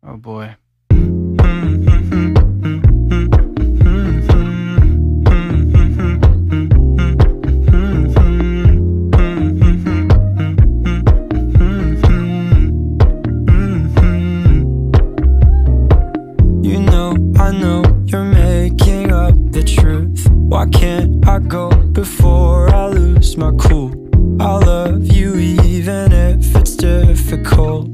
Oh boy. You know, I know you're making up the truth. Why can't I go before I lose my cool? I love you even if it's difficult.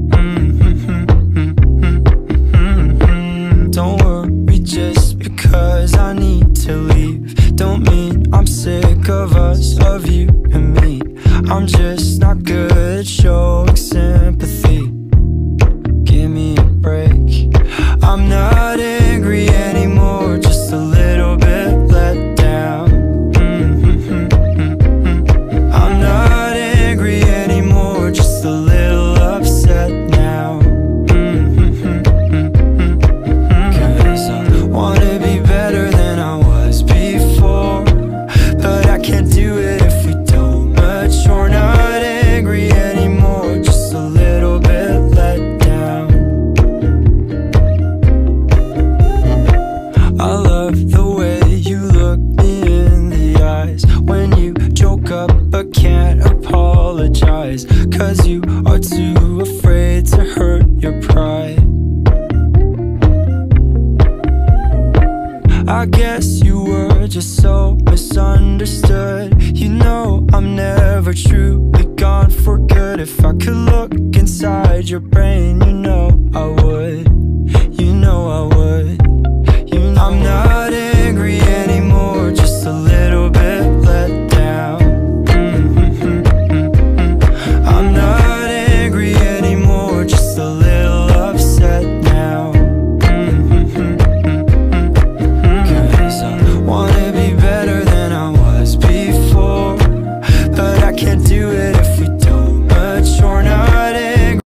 Don't worry just because I need to leave. Don't mean I'm sick of us, of you and me. I'm just not good at showing sympathy. Give me a break. I'm not angry anymore, just a little bit let down. I'm not angry anymore, just a little upset now. 'Cause I wanna be better than I was before, but I can't do it if we don't mature. Not angry anymore, just a little bit let down. I love the way you look me in the eyes when you joke up but can't apologize, 'cause you are too afraid to hurt your pride. I guess you were just so misunderstood. You know I'm never truly gone for good. If I could look inside your brain, you know I would. You know I would.